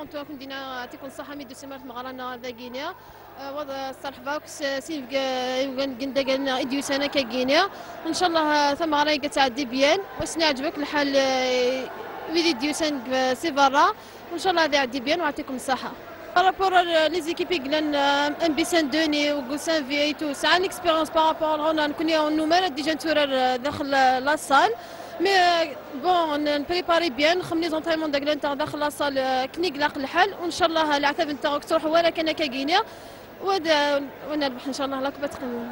انتوا كنا يعطيكم الصحه ميدو سمارت مغرانا ذا غينيا وضع صرح باكس سيف قندا قلنا اديو سنه كغينيا ان شاء الله ثم غراي تعدي بيان وسنا عجبك الحال ويدي ديو سن سيفارا وان شاء الله هذا يعدي بيان ويعطيكم الصحه. Par les équipes qui ont un bisschen donné ou Goussin et tout, c'est une expérience par rapport à on connaît on nous met déjà dans la salle, mais bon on prépare bien, comme les entraînements de Glentar dans la salle, كنيق لاق الحل وإن شاء الله العتاب نتاعك تروح ولا كان كغينيا وهذا ونربح إن شاء الله لا كبت قمنا.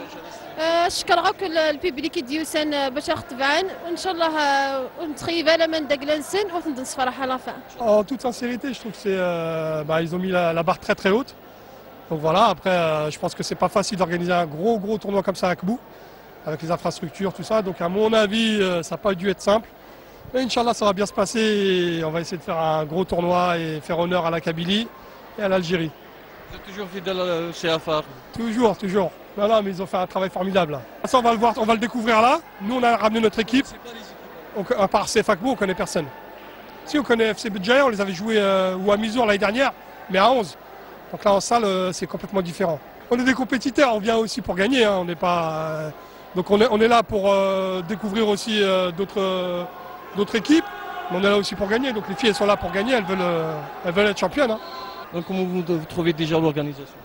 شكرا كل البيبليك ديوسن باش تبعن وإن شاء الله ونتخيب على من دقلنسن وتندس فرح la fin. En toute sincérité, je trouve que c'est ils ont mis la barre très très haute. Donc voilà, après je pense que c'est pas facile d'organiser un gros tournoi comme ça à Kbou, avec les infrastructures, tout ça. Donc à mon avis, ça n'a pas dû être simple. Mais Inch'Allah, ça va bien se passer et on va essayer de faire un gros tournoi et faire honneur à la Kabylie et à l'Algérie. Vous êtes toujours fidèle chez Afar? Toujours. Non, mais ils ont fait un travail formidable. Ça, on va le voir, on va le découvrir là. Nous, on a ramené notre équipe. À part CFA Kbou, on ne connaît personne. Si, on connaît FC Budjaya, on les avait joués ou à Mizour l'année dernière, mais à 11. Donc là, en salle, c'est complètement différent. On est des compétiteurs, on vient aussi pour gagner. Hein. On n'est pas, donc on est là pour découvrir aussi d'autres équipes. Mais on est là aussi pour gagner. Donc les filles, elles sont là pour gagner, elles veulent être championnes. Hein. Donc comment vous trouvez déjà l'organisation?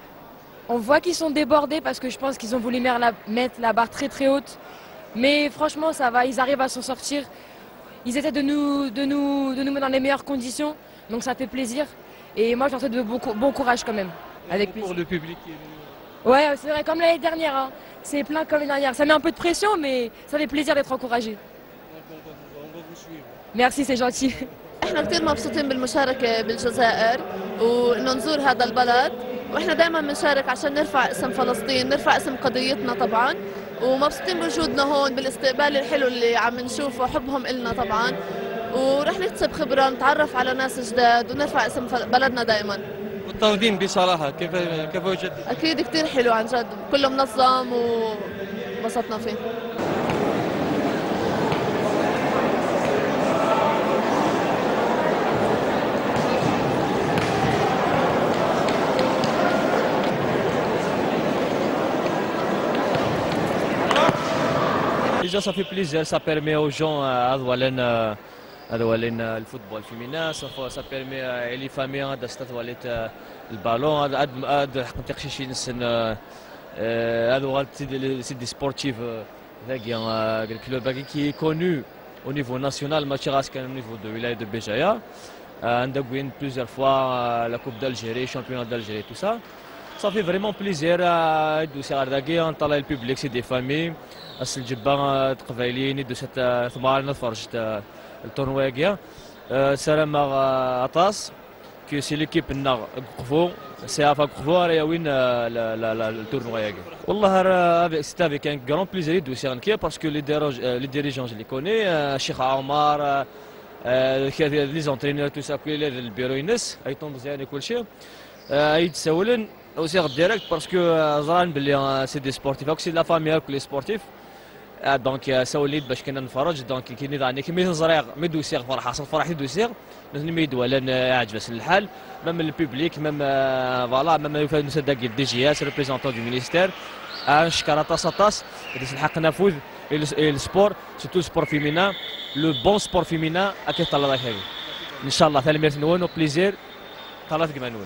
On voit qu'ils sont débordés parce que je pense qu'ils ont voulu mettre la barre très très haute. Mais franchement, ça va, ils arrivent à s'en sortir. Ils essaient de nous mettre dans les meilleures conditions. Donc ça fait plaisir. Et moi, je leur souhaite de bon courage quand même. Avec pour le public qui est venu. Ouais, c'est vrai, comme l'année dernière. Hein. C'est plein comme l'année dernière. Ça met un peu de pression, mais ça fait plaisir d'être encouragé. On va vous suivre. Merci, c'est gentil. احنا كثير مبسوطين بالمشاركة بالجزائر وانه نزور هذا البلد واحنا دائما بنشارك عشان نرفع اسم فلسطين نرفع اسم قضيتنا طبعا ومبسوطين بوجودنا هون بالاستقبال الحلو اللي عم نشوفه حبهم إلنا طبعا ورح نكتسب خبرة نتعرف على ناس جداد ونرفع اسم بلدنا دائما. والتنظيم بصراحة كيف وجدت؟ أكيد كثير حلو عن جد كله منظم وانبسطنا فيه. Déjà ça fait plaisir, ça permet aux gens le football féminin, ça permet les familles d'astatoiler le ballon, c'est des sportifs le club qui est connu au niveau national, au niveau de Wilaya de Béjaïa. On a gagné plusieurs fois la Coupe d'Algérie, championnat d'Algérie, tout ça. Ça fait vraiment plaisir à le public, c'est des familles. الجبا تقبايلين يدو ثمارنا فرجت التورنوايا سلام عطاس كي سي ليكيب نا قفو سي افا قفو راه وين التورنوايا والله سيت افيك ان غران بليزير يدو سيرنكي باسكو لي ديريجون اللي كوني الشيخ عمر لي زونترينور تو سا كل البيرو ينس ايطون مزيان كل شيء يتسولن اوسي ديريكت باسكو زران بلي سي دي سبورتيف سي لا فامي كل سبورتيف دونك سوليت باش كنا نفرج دونك كي نضعني كي ميزريغ ميدو سيغ فرحه فرح يدو سيغ ميدو ولا عجبس الحال ميم البوبليك ميم فوالا ميم نسدق دي جي اس ريبريزونتون دو مينيستير نشكر طاس اللي الحق نفوذ السبور سيتو سبور فيمينا لو بون سبور فيمينا اكيد طلع هذه ان شاء الله ثالث نون بليزير ثلاث كمانون.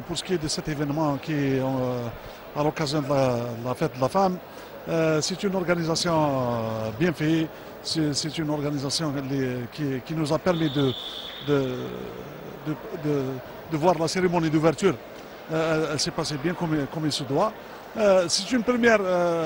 pour ce qui est de cet événement qui est à l'occasion de la fête de la femme, c'est une organisation bien faite, c'est une organisation qui nous a permis de voir la cérémonie d'ouverture. Elle s'est passée bien comme il se doit. C'est une première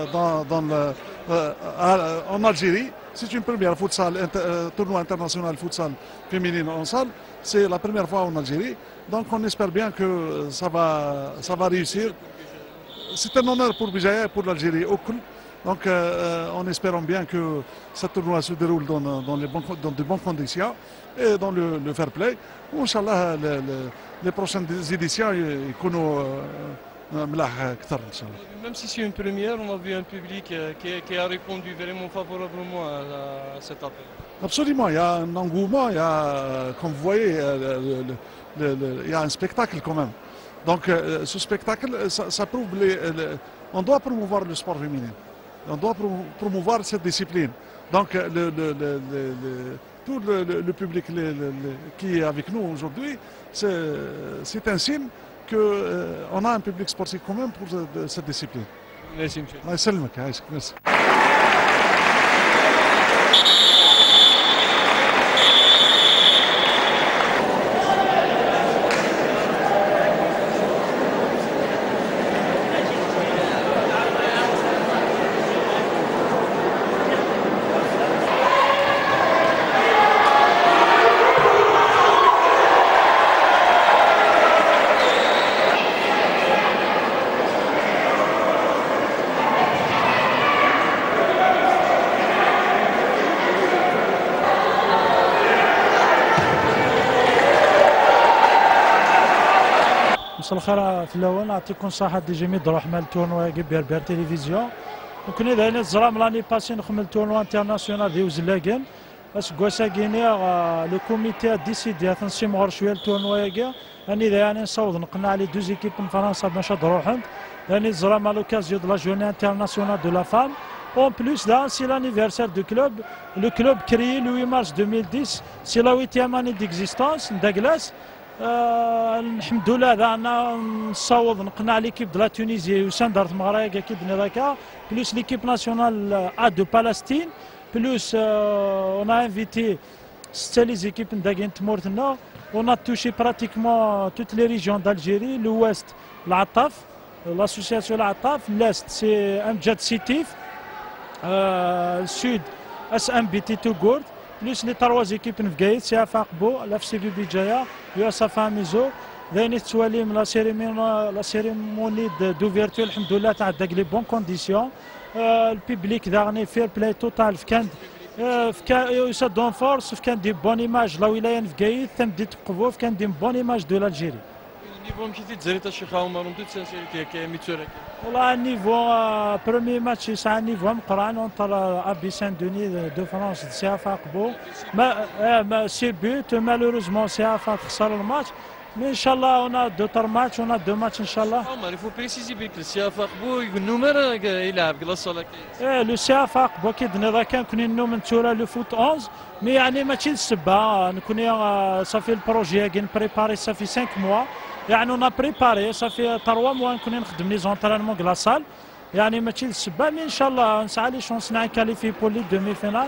en Algérie, c'est une première tournoi international futsal féminine en salle. C'est la première fois en Algérie, donc on espère bien que ça va réussir. C'est un honneur pour Béjaïa et pour l'Algérie au coup. Donc en espérant bien que ce tournoi se déroule dans de bonnes conditions et dans le fair play. Inch'Allah, les prochaines éditions يكونوا ملاح أكثر إن شاء الله. Même si c'est une première, on a vu un public qui a répondu vraiment favorablement à cet appel. Absolument, il y a un engouement, il y a, comme vous voyez, il y a un spectacle quand même. Donc ce spectacle, ça prouve on doit promouvoir le sport féminin. On doit promouvoir cette discipline. Donc tout le public qui est avec nous aujourd'hui, c'est un signe qu'on a un public sportif quand même pour cette discipline. Merci, monsieur. Merci. مساء الخير. في الاول نعطيكم صحه دي جيمي دروح مال تورنوا كبير بير تلفزيون وكنا داينا الزرام لاني باسي نخمل تورنوا انترناسيونال ديال وزلاكن باش كواسا كينيا لو كوميتي ديسيدي تنسيم غير شويه التورنوا كاع راني دايما نصوت نقنع على دوز ايكيب من فرنسا باش نروحهم راني الزرام على لوكازيون دو لا جورني انترناسيونال دو لا فام. En plus, là, c'est l'anniversaire du club. Le club créé le 8 mars 2010. C'est la 8e année d'existence d'Aglas. الحمد لله انا نصوض نقنع ليكيب دو لا تونيزي وسان دارت مغربيه كي بني هكا بلوس ليكيب ناسيونال ا دو بالستين بلوس اون ا انفيتي 6 لي زيكيب نداكين تمورتنا اون ا توشي براتيكمون توت لي ريجيون دالجيري لويست العطاف لاسوسياسيون العطاف لاست سي امجاد سيتيف السود اس ام بي تي توغورد بلوس لي 3 زيكيب نفكايت سي اف اقبو لاف سي بي بجايه يوسف ميزو ذاني توالي من لا سيريموني دوفيرتور الحمد لله تاع داك لي بون كونديسيون البيبليك داغني فير بلاي توتال فكان يسدون فورس فكان دي بون ايماج لا ولايه نفكايت ثم دي تقبو فكان دي بون ايماج دو لالجيري نيفو مشيتي تزري تا الشيخ عمر ومتو تسانسيري كي ميتسورك والله النيفو بروميي ماتش يسعى النيفو مقران اونتر ابي سان دوني دو فرانس سي اف قبو ما سي بوت مالوروزمون سي اف خسر الماتش مي ان شاء الله اون دوتر ماتش اون دو ماتش ان شاء الله. عمر يفو بريسيزي بيك سي اف قبو النمر يلعب كلاس ولا لو سي اف قبو كي دنا كان كوني نو من تورا لو فوت 11 مي يعني ماشي السبه نكوني صافي البروجي كي نبريباري صافي 5 موا يعني اون بريباري صافي 3 موا نكون نخدم لي زونطرينمون كلاصال يعني ماشي السبه مي ان شاء الله نسعى لي شونس نكاليفي بور لي دومي فينال.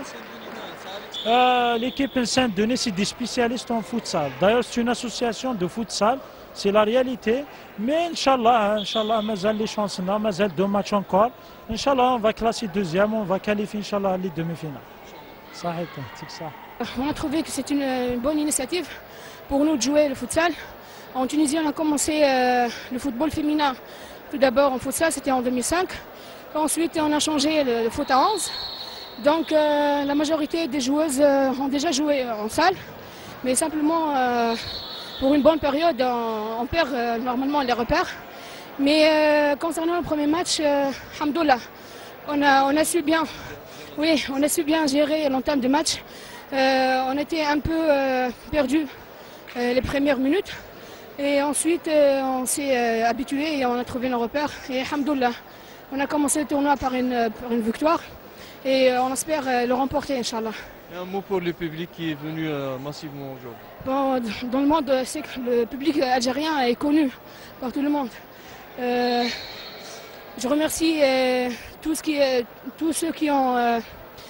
L'équipe Saint-Denis, c'est des spécialistes en futsal. D'ailleurs, c'est une association de futsal, c'est la réalité. Mais Inch'Allah, mazal les chances, mazal 2 matchs encore. Inch'Allah, on va classer deuxième, on va qualifier Inch'Allah les demi-finales. C'est ça. On a trouvé que c'est une bonne initiative pour nous de jouer le futsal. En Tunisie, on a commencé le football féminin. Tout d'abord en futsal, c'était en 2005. Ensuite, on a changé le foot à 11. Donc la majorité des joueuses ont déjà joué en salle, mais simplement pour une bonne période, on perd normalement les repères. Mais concernant le premier match, alhamdoulilah, on a su bien gérer l'entame du match. On était un peu perdu les premières minutes, et ensuite on s'est habitué et on a trouvé nos repères. Et alhamdoulilah, on a commencé le tournoi par une victoire. Et on espère le remporter, Inch'Allah. Et un mot pour le public qui est venu massivement aujourd'hui. Bon, dans le monde, c'est que le public algérien est connu par tout le monde. Je remercie tous ceux qui ont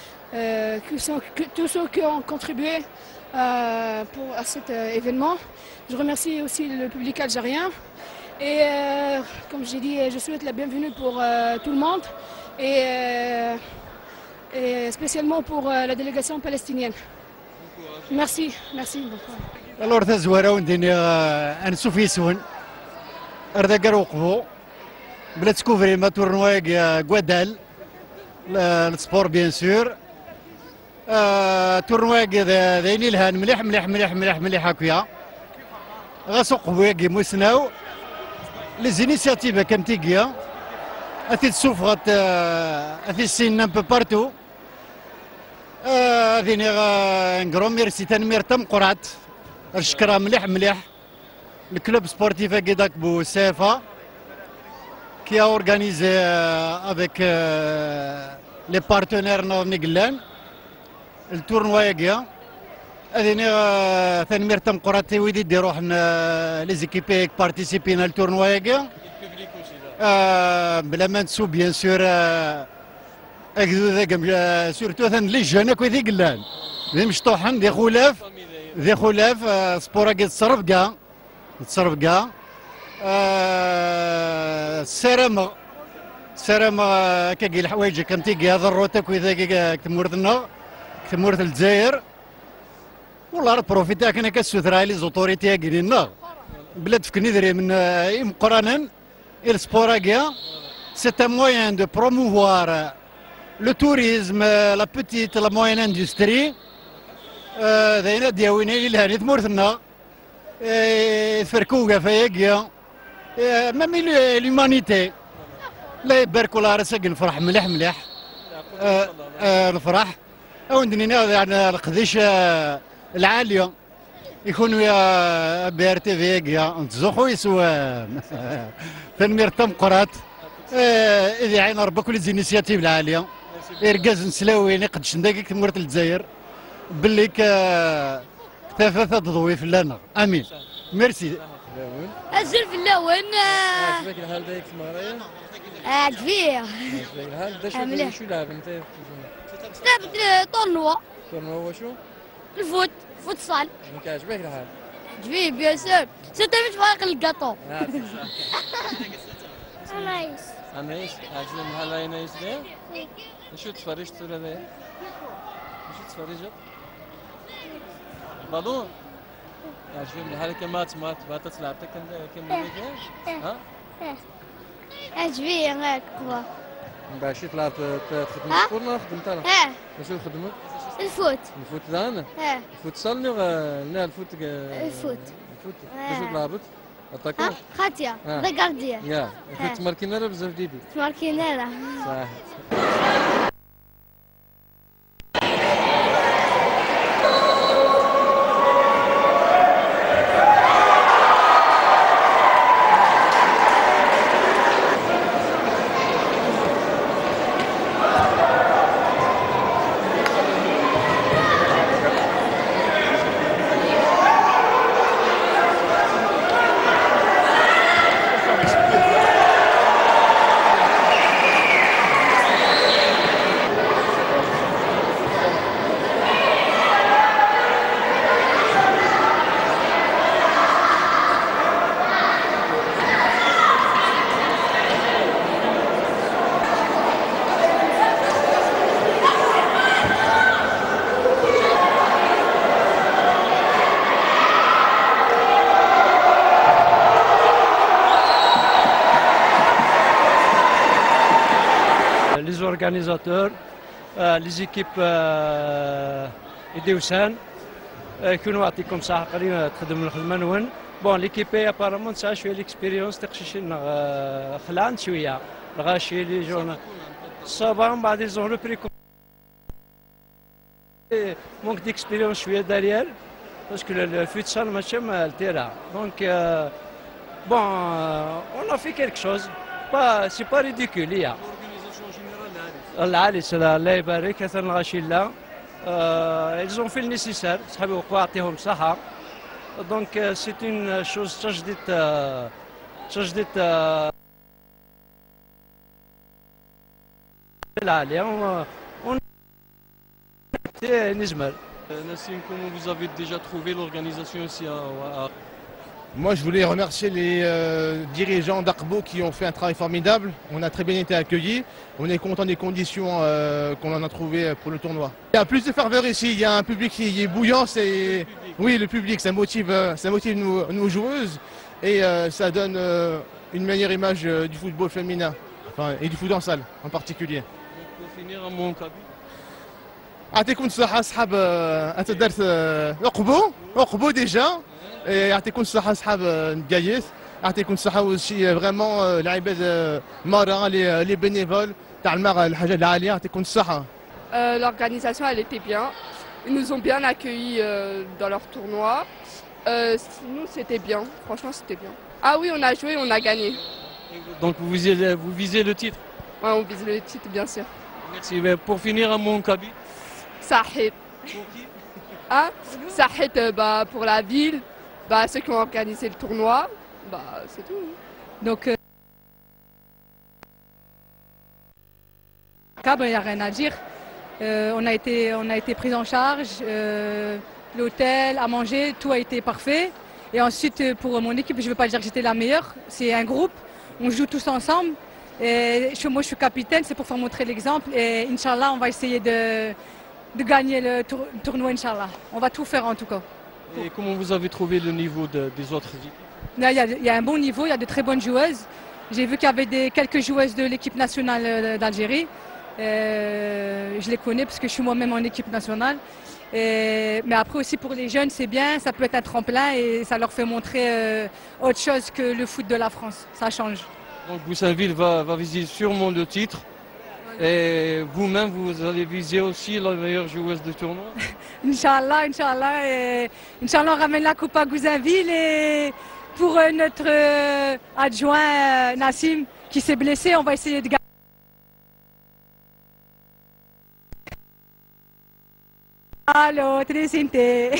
contribué à cet événement. Je remercie aussi le public algérien. Et comme j'ai dit, je souhaite la bienvenue pour tout le monde et spécialement pour la délégation palestinienne. Merci, merci beaucoup. Alors تزوره ونديني انسو فيسون اردا قروقبو بلا تكوفري ما تورنوا غوادال السبور بيان سور تورنوا دايني الهان مليح مليح مليح مليح مليح هكايا غاسوق بواكي موسناو لي زينيسياتيف كم تيجيا اثي تسوفغت اثي السين ان بو بارتو هذيني نقرو ميرسي تنمير تم قرات الشكرا مليح مليح الكلوب سبورتيف هكذاك بو سيفا كي اورغانيزي افيك لي بارتنير نورني قلان التورنوا ياكيا هذيني تنمير تم قرات ويدي دي روحنا لي زيكيبي بارتيسيبينا التورنوا ياكيا بلا ما نسو بيان سور اكدو ذاك سورتو ثان لي جون كوي ذي قلان ذي مشطوحن ذي خلاف سبورا كي تصرف كاع سرما كاكي الحوايج كم تيجي هذا الروتا كوي ذاك كمورث الجزائر والله راه بروفيتا كنا كسوثرا لي زوتوريتي كينا بلاد فكني دري من مقرانا السبورا كاع سي ان موين دو بروموفوار le tourisme, la petite, la moyenne industrie, ذينا دياوين إلى هني ثمورثنا فركوغا فياكيا مامي لومانيتي لا يباركوا لها راسك نفرح مليح مليح نفرح او ندنينا يعني القديش العاليه يكونوا يا بي ار تي فياكيا نتزوخو يسوا تنمير تم قرات اذا عين ربك لي زينيسياتيف العاليه إرجاز نسلاوي نقدش نداكك تمورت الجزائر باللي ثلاثة تضوي لنا امين ميرسي أزل في اللون عجبك الحال دايك المغرية؟ عجبيه عجبك الحال دا شو لعب انت؟ لعبت طنوة طنوة وشو؟ الفوت فوتسال عجبك الحال؟ عجبيه بيان سور سيتي مش فارق الكاطو انايس انايس عجبك الحال انايس ليه؟ شو تفرجت ولا لا؟ شو تفرجت؟ بالون عجبني هذا مات باتت لعبتك كم ها؟ عجبيه غير قوة باش طلعت تخدم كورنا خدمت انا شنو خدمت؟ الفوت لانا؟ الفوت صلني لا الفوت الفوت شنو لعبت؟ اتاكون؟ خاتيا ذا كارديا يا كنت ماركينيرا بزاف ديبي ماركينيرا صح les organisateurs, les équipes يديوسان يكونوا يعطيكم صحة قليلا تخدموا الخدمة نون بون ليكيبي ابارامون تسعى شوية ليكسبيريونس تقشيشين خلعان شوية الغاشي لي جون صابا من بعد يزون لو بري مونك ديكسبيريونس شوية داريال باسكو الفوتسال ماشي التيرا دونك بون اون ا في كيلك شوز با سي با ريديكول العالي الله يبارك اثر الغاشي لا ils ont fait le nécessaire. صحابي وقعوا يعطيهم الصحة. Donc c'est une chose تجديد العالية. On نجمل. Nassim, comment vous avez déjà trouvé l'organisation ici à Moi, je voulais remercier les dirigeants d'Aqbo qui ont fait un travail formidable. On a très bien été accueillis. On est content des conditions qu'on en a trouvées pour le tournoi. Il y a plus de ferveur ici. Il y a un public qui est bouillant. Oui, le public, ça motive nos joueuses et ça donne une meilleure image du football féminin et du foot en salle en particulier. Pour finir, un mot يعطيكم الصحة أصحاب أنت درت عقبو ديجا يعطيكم الصحة أصحاب نقايس يعطيكم الصحة وشي فريمون العباد مرة لي بينيفول تاع المغ الحاجة العالية يعطيكم الصحة. L'organisation elle était bien, ils nous ont bien accueillis dans leur tournoi. Nous c'était bien, franchement c'était bien. Ah oui on a joué, on a gagné. Donc vous visez le titre? Ouais, on vise le titre bien sûr. Merci. Mais pour finir, un mot en Kabylie. Sahid. Pour qui? Hein? Sahid pour la ville, ceux qui ont organisé le tournoi, c'est tout. Donc, il n'y a rien à dire. On a été pris en charge, l'hôtel, à manger, tout a été parfait. Et ensuite, pour mon équipe, je ne veux pas dire que j'étais la meilleure, c'est un groupe, on joue tous ensemble. Et moi, je suis capitaine, c'est pour faire montrer l'exemple. Et Inch'Allah, on va essayer de gagner le tournoi, Inch'Allah. On va tout faire en tout cas. Et comment vous avez trouvé le niveau des autres équipes? Il y a un bon niveau, il y a de très bonnes joueuses. J'ai vu qu'il y avait quelques joueuses de l'équipe nationale d'Algérie. Je les connais parce que je suis moi-même en équipe nationale. Mais après aussi pour les jeunes, c'est bien, ça peut être un tremplin et ça leur fait montrer autre chose que le foot de la France. Ça change. Donc Goussainville va viser sûrement le titre. Et vous-même, vous allez viser aussi la meilleure joueuse du tournoi? Inch'Allah, Inch'Allah. Inch'Allah, on ramène la coupe à Goussainville. Et pour notre adjoint Nassim qui s'est blessé, on va essayer de gagner. Allô, Trisinte.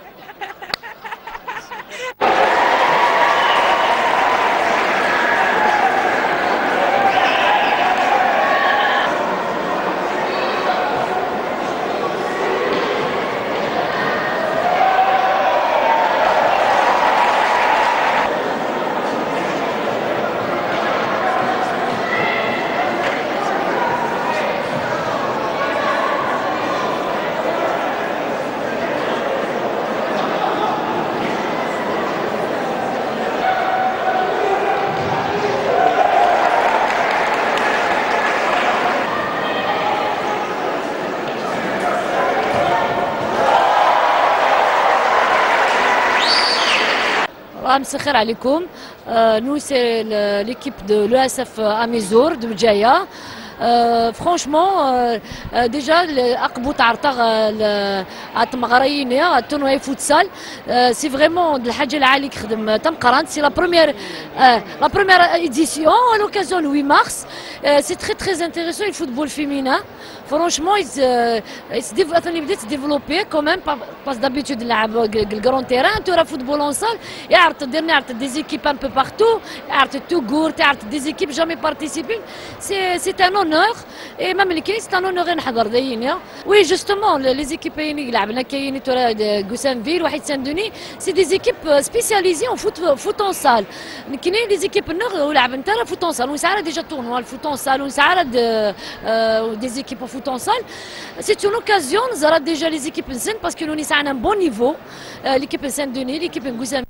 مسخر عليكم. Nous c'est l'équipe de l'ESF Amézour de Bdjaya. Franchement, déjà Aqbo تعرض التمغريين التورنوي فوتسال c'est vraiment de الحاجة العالية خدم تمقران. C'est la première édition à l'occasion du 8 mars. C'est très intéressant le football féminin. Franchement, il se développe quand même parce que d'habitude le grand terrain, tu as football en salle, et des équipes un peu partout, Tougour, des équipes jamais participées. C'est un honneur et même les c'est un honneur de oui, justement, les équipes de Goussainville, Wahid Saint-Denis, c'est des équipes spécialisées en foot en salle. Les équipes de foot en salle, on s'arrête déjà tournoi, le foot en salle, on s'arrête des équipes en foot en salle. C'est une occasion, nous avons déjà les équipes en scène parce que nous avons un bon niveau. L'équipe de Saint-Denis, l'équipe de Goussainville.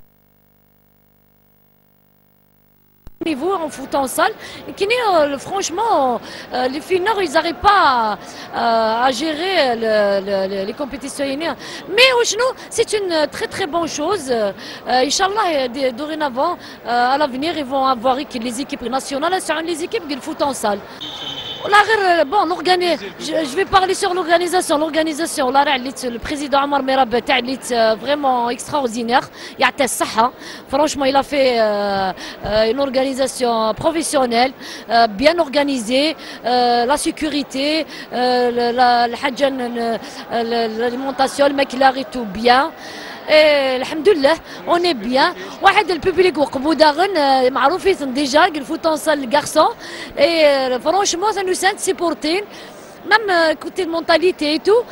Niveau en foot en salle, franchement, les finaux, ils n'arrivent pas à gérer les compétitions. Mais c'est une très bonne chose. Inch'Allah, dorénavant, à l'avenir, ils vont avoir les équipes nationales sur les équipes de foot en salle. Bon, je vais parler sur l'organisation. Le président Omar Merab est vraiment extraordinaire. Franchement, il a fait une organisation professionnelle, bien organisée, la sécurité, l'alimentation, le maquillage et tout bien. Alhamdoulilah, on est bien. Le public معروفين déjà il faut les garçons et franchement ça nous sent supporter même côté de mentalité et tout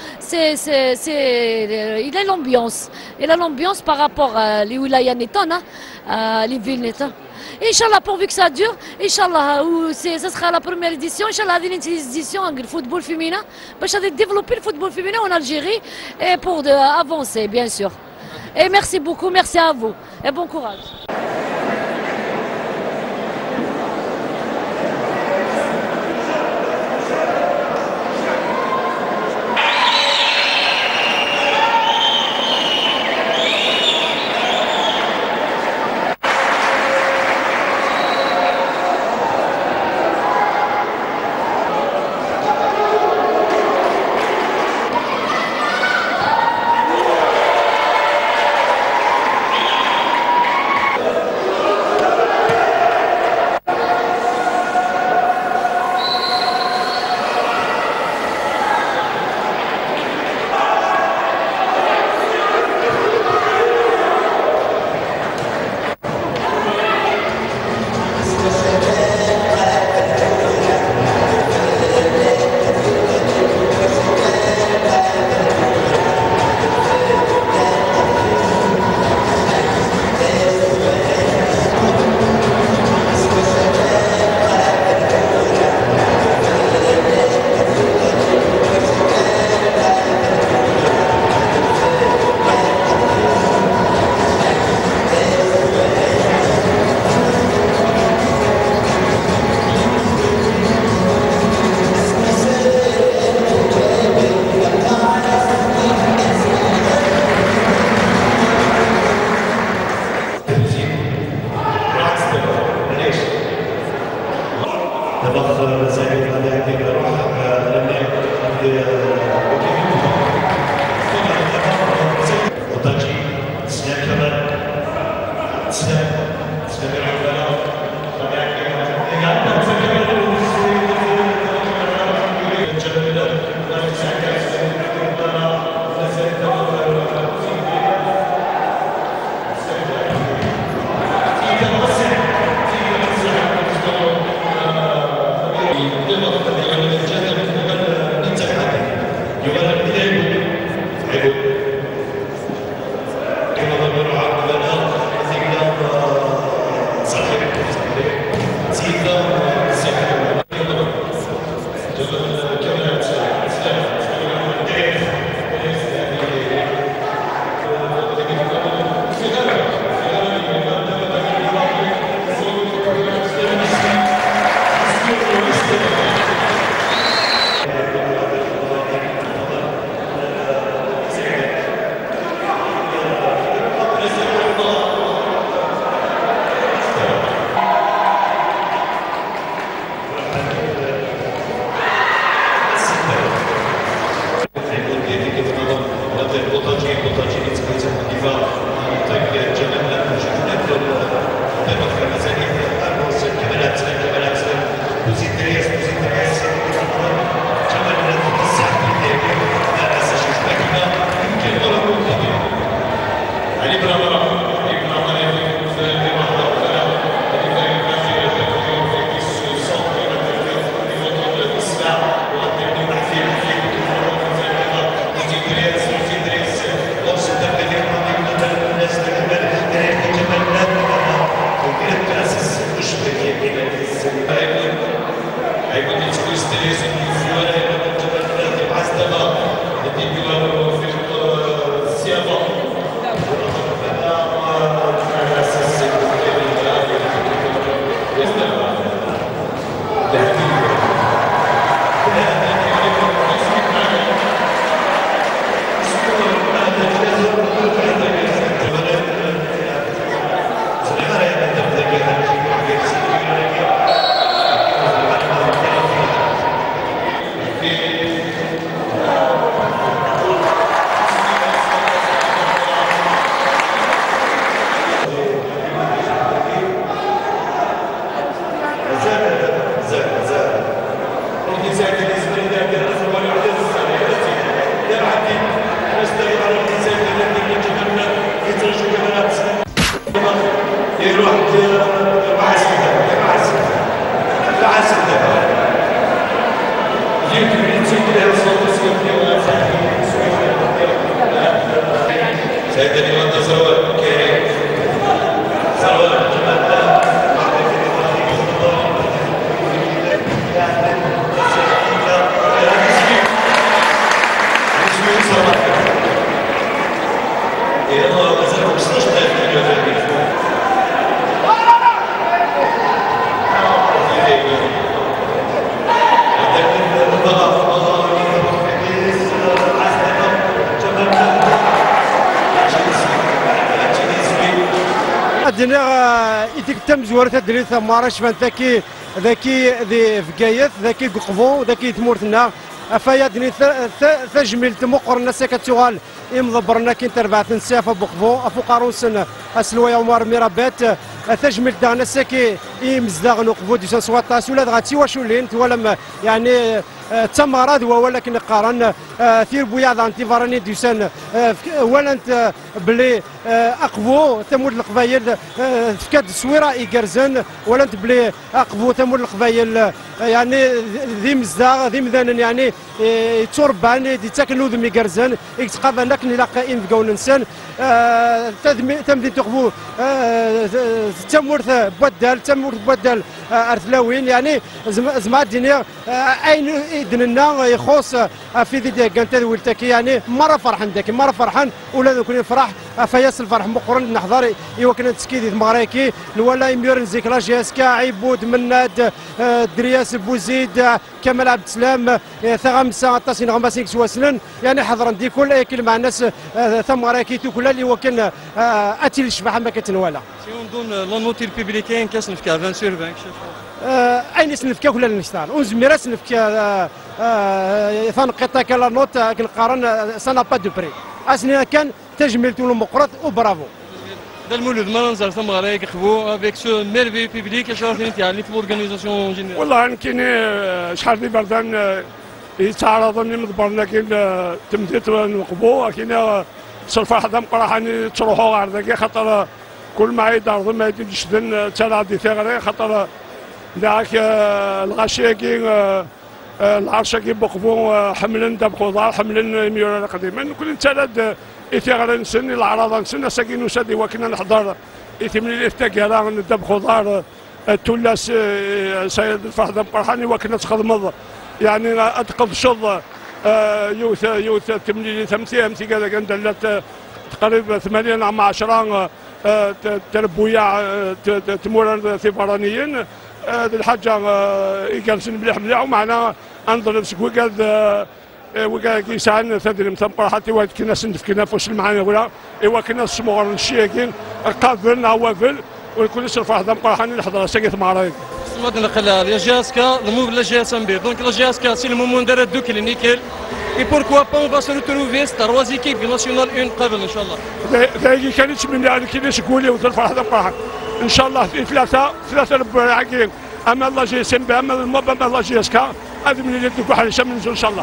il a l'ambiance par rapport à les wilayas netana les villes netana. Inch'Allah, pourvu que ça dure, Inch'Allah, ça sera la première édition, Inch'Allah, une édition avec le football féminin, parce que développer le football féminin en Algérie et pour avancer, bien sûr. Et merci beaucoup, merci à vous et bon courage. تم زوارة الدري ثمارة شفان ذاكي فكايث ذاكي ققفو ذاكي ثمورتنا افايا دني ثجميل تمقر الناس كتسوال يمضبرنا كي تربع تنساف بقفو افو قاروسن اسلويا ومار ميرابات ثجميل دانا ساكي يمزداغ نقفو ديسان سواطاس ولا دغاتي واشولين ولم يعني تمارات ولكن قارن ثير بويا دانتي فاراني ديسان ولانت بلي اقفو تمود القبايل فكاد سويره يقرزن ولانت بلي اقفو تمود القبايل يعني ذي مزداغ ذي مذانن يعني توربان دي تاكلو ذم يقرزن يتقاضى لك نلاقى ان فقون انسان تمدين تقفو تمورث بودال ارثلاوين يعني زعما الدنيا اين دننا يخص في ذي كانت ولتك يعني مره فرحان ذاك مره فرحان ولا نكون نفرح فياس الفرح مقرن نحضر ايوا كنا تسكيدي مغريكي ولا يمير نزيكلا جاسكا عيبود مناد درياس بوزيد كمال عبد السلام ثغمسه طاسين غماسين سواسنن يعني حضرا دي كل كل مع الناس ثم راكي كل اللي وكان اتي الشبح ما كتنوالا سي اون دون لو نوتي البوبليكين كاسنفكا 20 sur 20 اين سنفكا ولا نشتغل ونزميرا سنفكا ثنقطع كلا نوت كنقارن سنا با دو بري اسني كان تجميل تولو مقرط وبرافو المولود ما نزل ثم غرايك خبو افيك سو ميرفي بوبليك شارتين انت يعني في لورغانيزاسيون جينيرال والله يمكن شحال دي بردان يتعرضني مضبرنا كاين تمديت نقبو كاين صرفه حدا مقراحاني تروحوا عرضك خاطر كل ما يدار ما يدشدن تاع دي ثغري خاطر داك الغاشيه كاين العرشه كي بقفو حملن داب خضار حملن ميورا قديما كل تلاد اثغر نسن العراض نسن ساكن وسادي وكنا نحضر اثمن الافتكار داب خضار التلاس سيد الفرح داب قرحاني وكنا تخدمض يعني اتقض شظ يوث تملي ثمثي امثي كذا كان دلت تقريبا 8 مع 10 تربويا تمور ثبرانيين الحاجه يجلسن مليح مليح ومعنا انظر وكاد كيسان ثدري مثمر حتى واحد كنا سندف كنا فوش المعاني ولا ايوا كنا الصمغر الشياكين قاذل نوافل ويكون يصرف واحد مقرحاني الحضره ساقي ثمارين مدن خلال يا جاسكا الموف لا جاسم بي دونك لا جاسكا سي المومون دار دوك لي نيكل اي بوركوا با اون فا سو روتروفي ستار ايكيب ناسيونال اون قبل ان شاء الله ذاك كان يتمنى على كي شكولي وترفع هذا القرحان ان شاء الله في ثلاثه رباعيين اما الله جي سمبي اما الموب اما الله جاسكا هذه من اللي يدك واحد يشمل ان شاء الله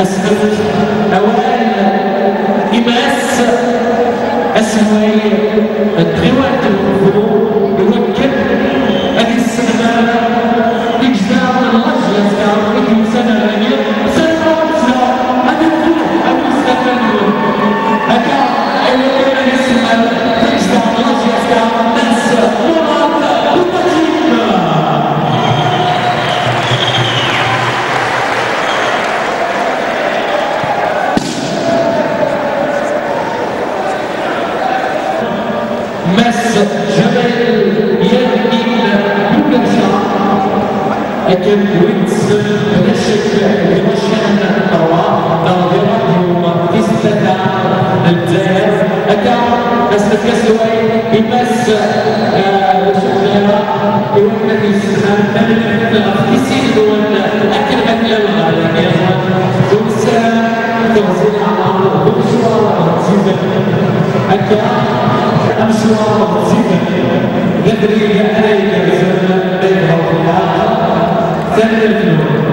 أسفل أوان إماس أسوي الدروات الوفور يوكل هذه السنة إجزاء الرجل أسكار إكي سنة غنية سنة ومسا هذا الدروع هذا السنة هكا أولا السنة إجزاء الرجل أسكار ناس مراد بالتقييم مس جبل يمين بوكاشا أكل ويتس رشك بمشان الطوا ناظرهم في السنة الجاية أكا بس الكسوي بمس شخيرا يوكل في السنة في سيدون أكل أكل الغالي ومسا توزيع ومشوار زيزة أكا أمشوار زيدة قدري عليك بزمن بينها وبينها ثاني الفنون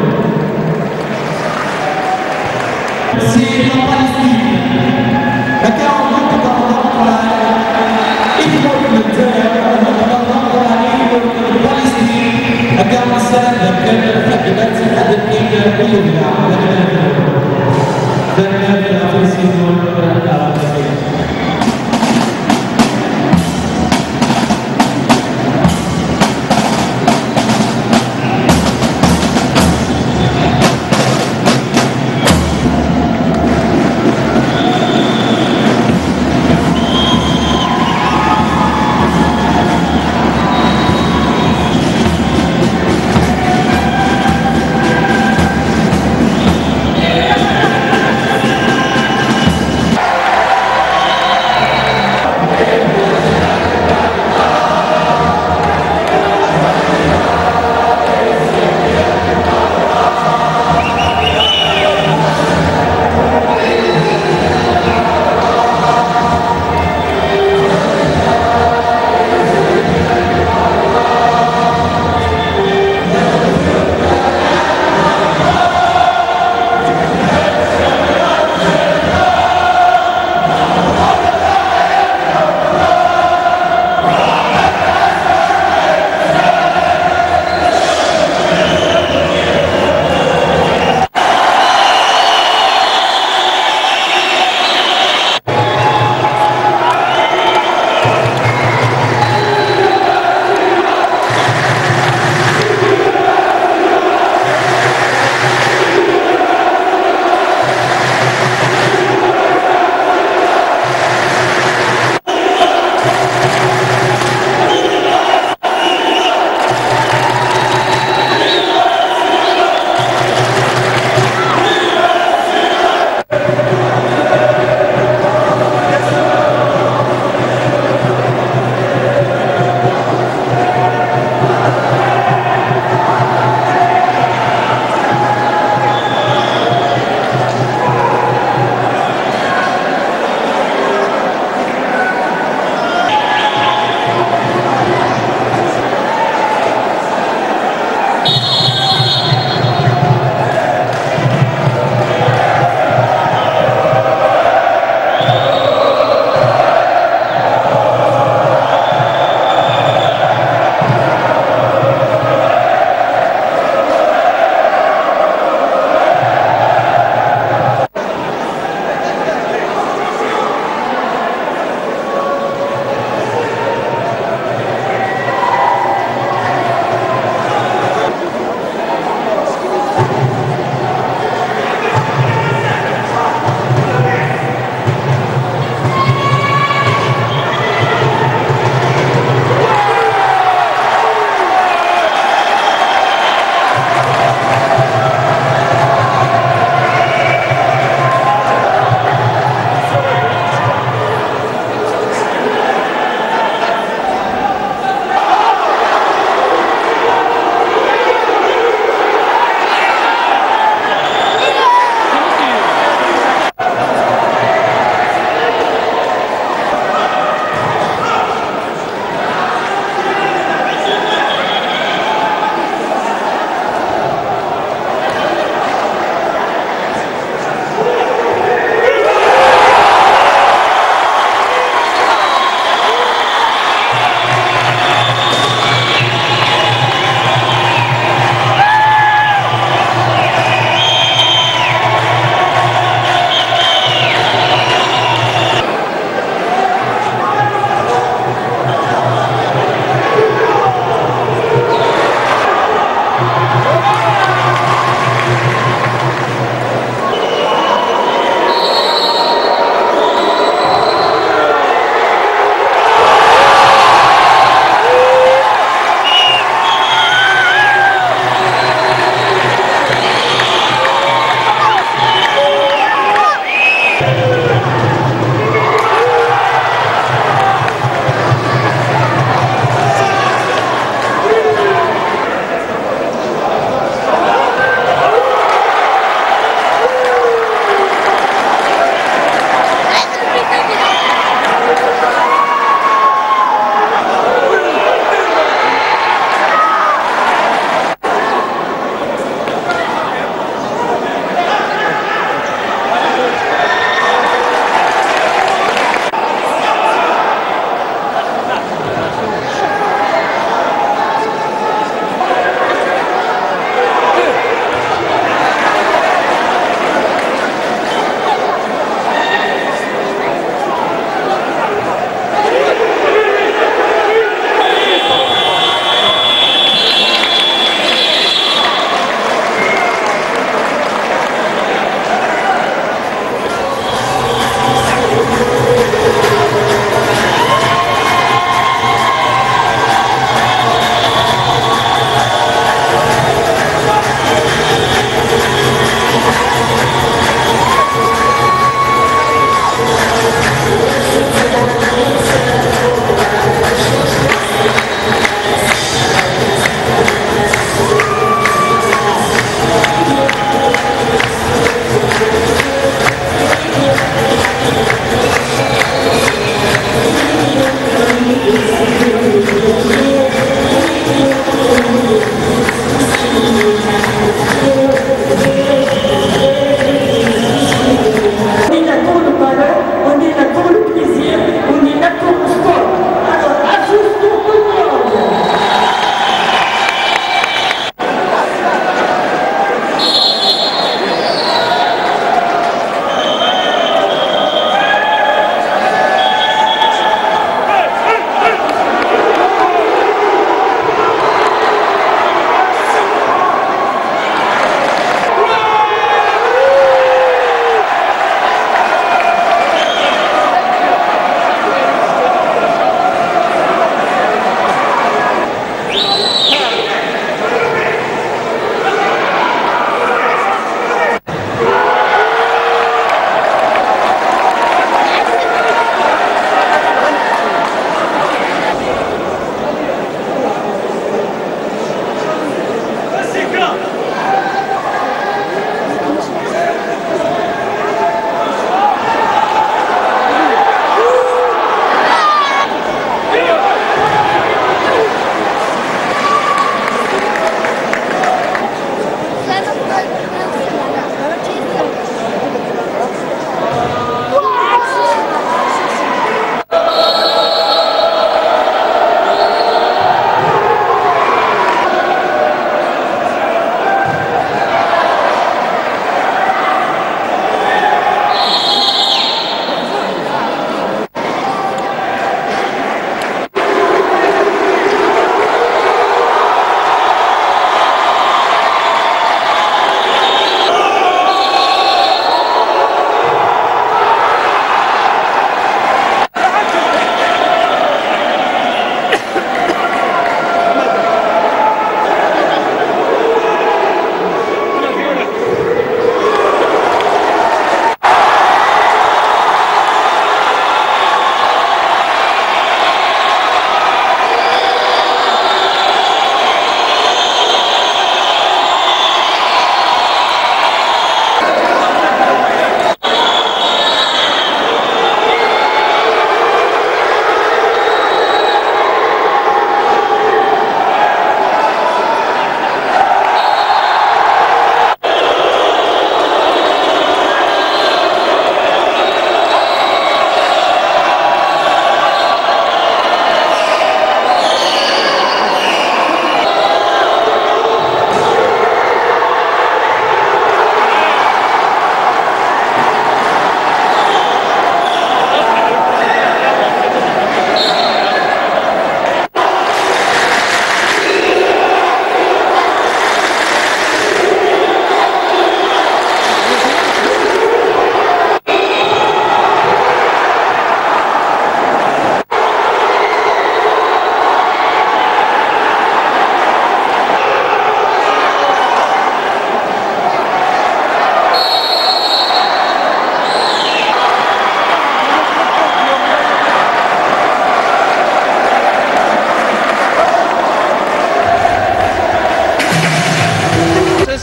سيدة فلسطين مكان منطقة مضغطة إخوة الجزائر مضغطة إخوة فلسطين مكان السنة كان الفاكهات الحدثية كلها ثاني الفلسطين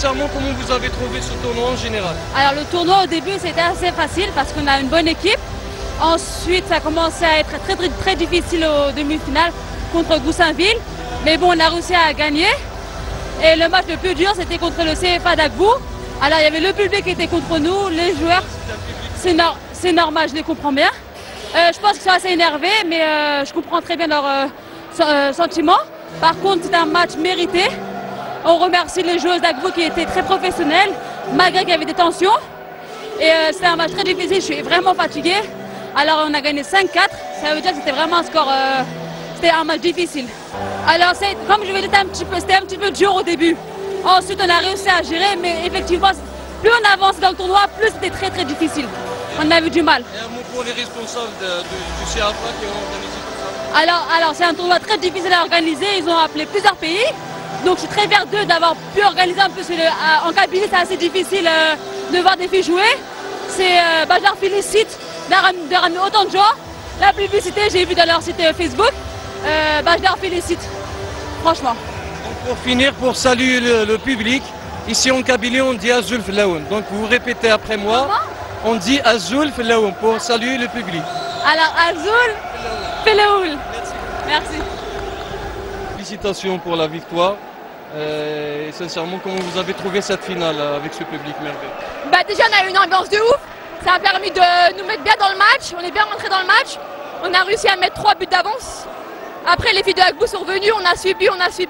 sincèrement, comment vous avez trouvé ce tournoi en général? Alors le tournoi au début c'était assez facile parce qu'on a une bonne équipe. Ensuite ça a commencé à être très difficile au demi-finale contre Goussainville. Mais bon, on a réussi à gagner. Et le match le plus dur c'était contre le CFA d'Agbou. Alors il y avait le public qui était contre nous, les joueurs. C'est normal, je les comprends bien. Je pense qu'ils sont assez énervés, mais je comprends très bien leurs sentiments. Par contre, c'est un match mérité. On remercie les joueuses d'Agbou qui étaient très professionnelles, malgré qu'il y avait des tensions. Et c'était un match très difficile, je suis vraiment fatiguée. Alors on a gagné 5-4, ça veut dire que c'était vraiment un score, c'était un match difficile. Alors comme je l'ai dit, c'était un petit peu dur au début. Ensuite on a réussi à gérer, mais effectivement, plus on avance dans le tournoi, plus c'était très difficile. On a eu du mal. Et un mot pour les responsables du CFA qui ont organisé tout ça. Alors c'est un tournoi très difficile à organiser, ils ont appelé plusieurs pays. Donc je suis très fière d'eux d'avoir pu organiser un peu. En Kabylie, c'est assez difficile de voir des filles jouer. Je leur félicite de ramener autant de gens. La publicité, j'ai vu dans leur site Facebook. Je leur félicite, franchement. Donc pour finir, pour saluer le public, ici en Kabylie, on dit Azul Flaoun. Donc vous répétez après moi. On dit Azul Flaoun pour saluer le public. Alors Azul Flaoun. Merci. Félicitations pour la victoire. Et sincèrement, comment vous avez trouvé cette finale avec ce public merveilleux? Déjà, on a eu une ambiance de ouf. Ça a permis de nous mettre bien dans le match. On est bien rentré dans le match. On a réussi à mettre 3 buts d'avance. Après, les filles de Agbou sont revenues. On a subi.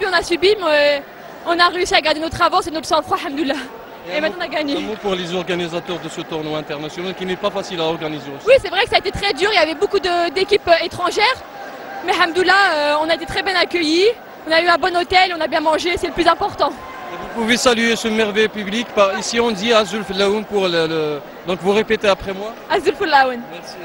Mais on a réussi à garder notre avance et notre sang-froid, alhamdoulilah. Et maintenant, on a gagné. Un mot pour les organisateurs de ce tournoi international qui n'est pas facile à organiser aussi. Oui, c'est vrai que ça a été très dur. Il y avait beaucoup d'équipes étrangères. Mais alhamdoulilah, on a été très bien accueillis. On a eu un bon hôtel, on a bien mangé, c'est le plus important. Vous pouvez saluer ce merveilleux public. Ici on dit Azul Flaoun pour Donc vous répétez après moi. Azul Flaoun. Merci.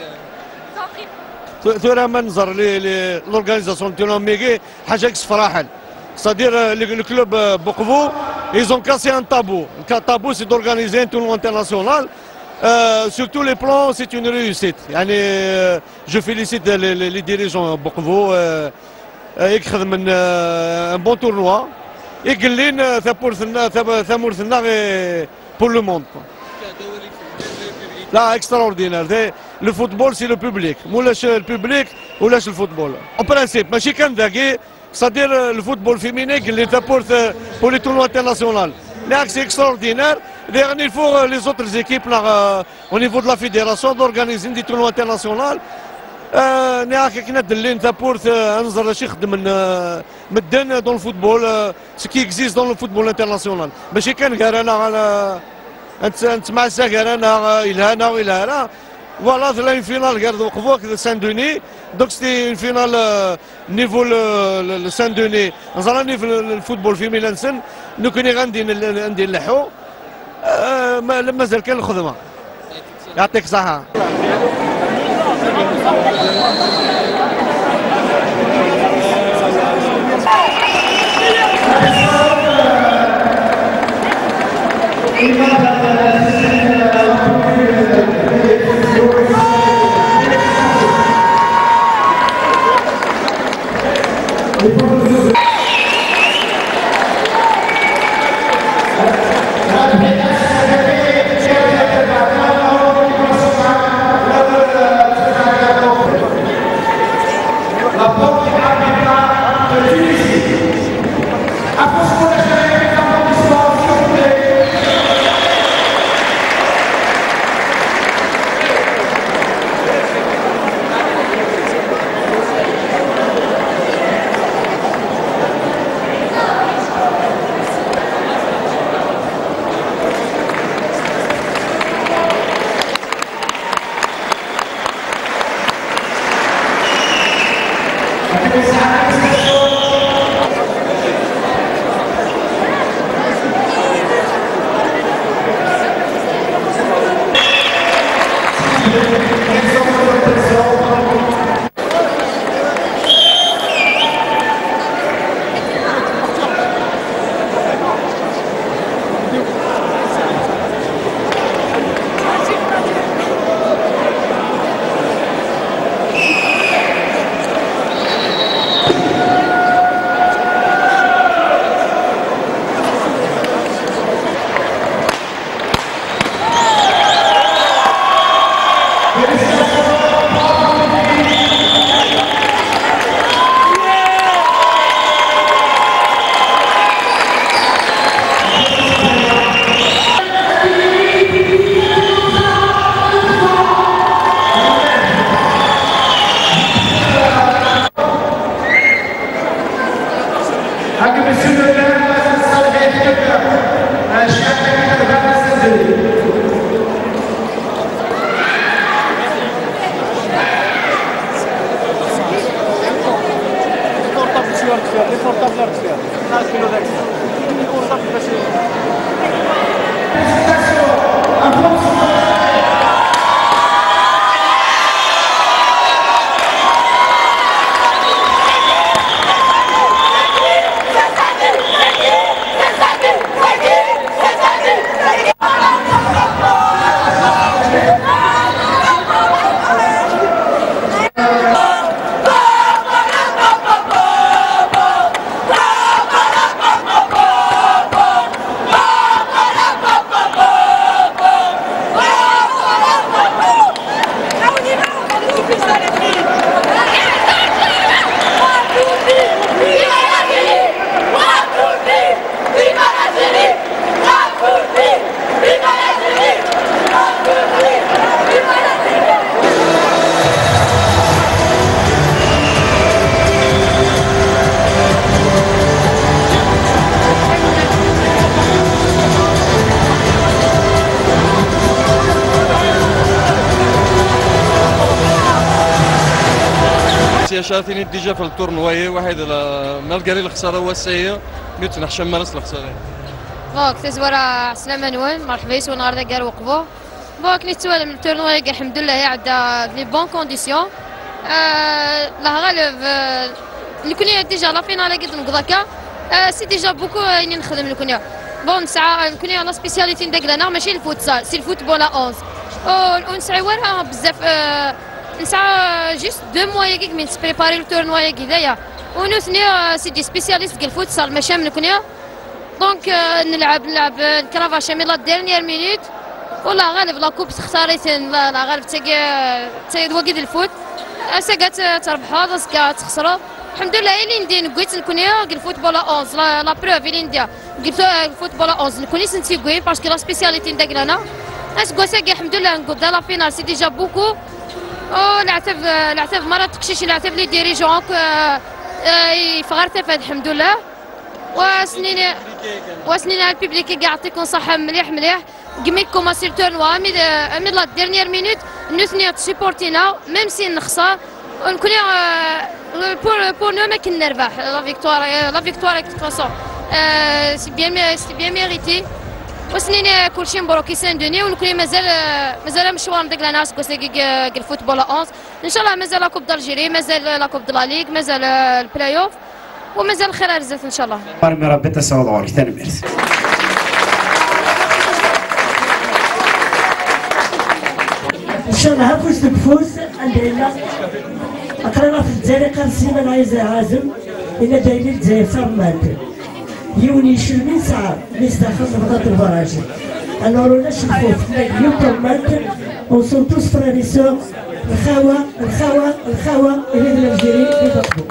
ثورة منظر لورغانيزاسيون ديالو ميغي حاجه كتفرحل c'est-à-dire le club Bokvo ils ont cassé un tabou. Le tabou c'est d'organiser un tournoi international. Sur tous les plans c'est une réussite. Je félicite les dirigeants Bokvo. يخدم من un bon tournoi يقلين ثمورثنا pour le monde. Là, extraordinaire. Le football, c'est le public. Moulash le public, moulash le football. En principe, ماشي كان ذاكي c'est-à-dire le football féminin اللي pour les tournois internationaux. C'est extraordinaire. Il faut les autres équipes au niveau de la fédération d'organiser des tournois internationaux. كنا دلين تابورت انظر شي يخدم مدن دون الفوتبول سي كي اكزيست دون الفوتبول انترناسيونال ماشي كان غير انا على انت مع غير انا الهنا والهنا فوالا لا اون فينال غير وقفوك سان دوني دونك سيتي اون فينال نيفو سان دوني نظراني في الفوتبول في ميلانسن نو كوني غندي نلحو مازال كاين الخدمه يعطيك الصحه. هي شارتيني ديجا في التورنواي واحد مالغري الخساره والسيئه ميت نحشم مالس الخساره. بون كتزورا سلامة نوان مرحبا يسون النهارده كاع وقفوا. بون كنت تسوال من التورنواي الحمد لله عندها لي بون كونديسيون. لا غالب اللي كنا ديجا لا فينال قد نقضاكا سي ديجا بوكو اني نخدم الكونيا. بون نسعى الكونيا لا سبيسياليتي نداكلانا ماشي الفوتسال سي الفوتبول 11 ونسعى وراها بزاف نسعى جوست 2 موا ياك من تبريباري التورنواي كدايا ونوثني سي دي سبيسياليست ديال الفوتسال ماشي من الكونيا. دونك نلعب الكرافاشا مي لا ديرنيير مينوت ولا غالب لا كوب تختاريت لا غالب تاي وقت الفوت ساقات تربحوا ساقات تخسروا الحمد لله اللي ندي نقيت نكونيا الفوتبول 11 لا بروف اللي ندير قلت الفوتبول 11 نكوني سنتي كوي باسكو لا سبيسياليتي نداكلانا اسكو ساقي الحمد لله نقود لا فينال سي ديجا بوكو العتاب مرات تكشيش العتاب لي ديريجون فغرت الحمد لله وسنين البيبليك يعطيكم صحة مليح كمي كوماسي التورنوا مي لا ديرنيير مينوت نوثني تسيبورتينا ميم سي نخسر نكون بور نو ما كنربح لا فيكتوار دو فاسون سي بيان ميريتي وسنين كلشي مبروك سان دوني ونكون مازال مشوار داك لا ناس كوسيكي الفوتبول 11 ان شاء الله مازال لا كوب دالجيري مازال لا كوب دو لا ليغ مازال البلاي اوف ومازال الخير بزاف ان شاء الله. ربي تسعد عمرك ثاني ميرسي. ان شاء الله فوز بفوز عندنا اقرا في الجزائر قال سيمان عايز عازم الى داير الجزائر فرمات يوني شلمين ساعه مستخدم نهضه البراجي انا ولاش الخوف اليوم فرمات وصلوا توس فرانيسو الخاوه الى الجزائر يطلبوا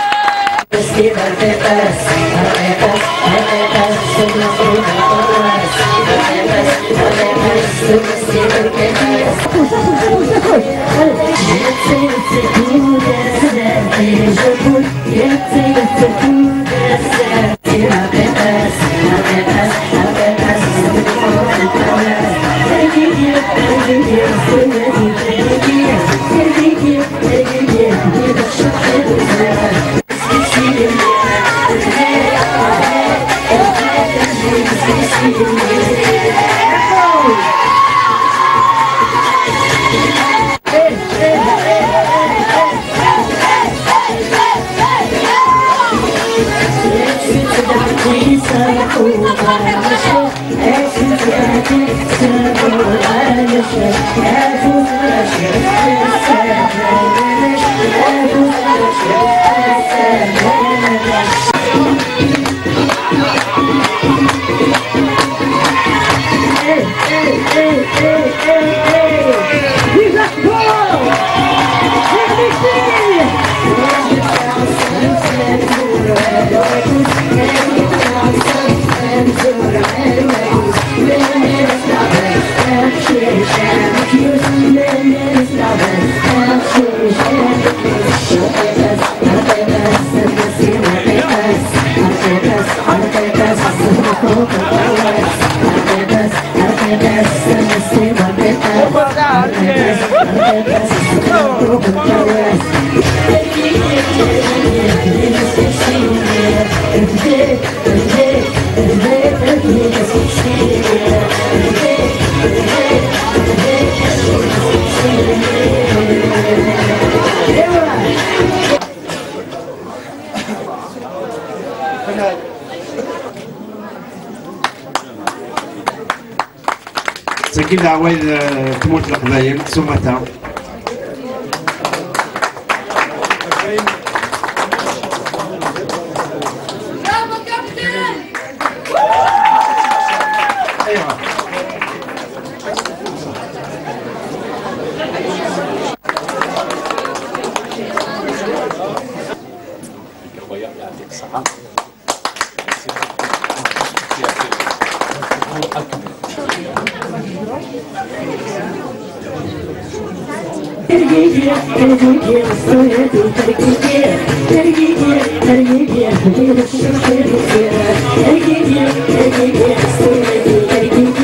ساكن عوائل تموت القبايل سمتا Tergi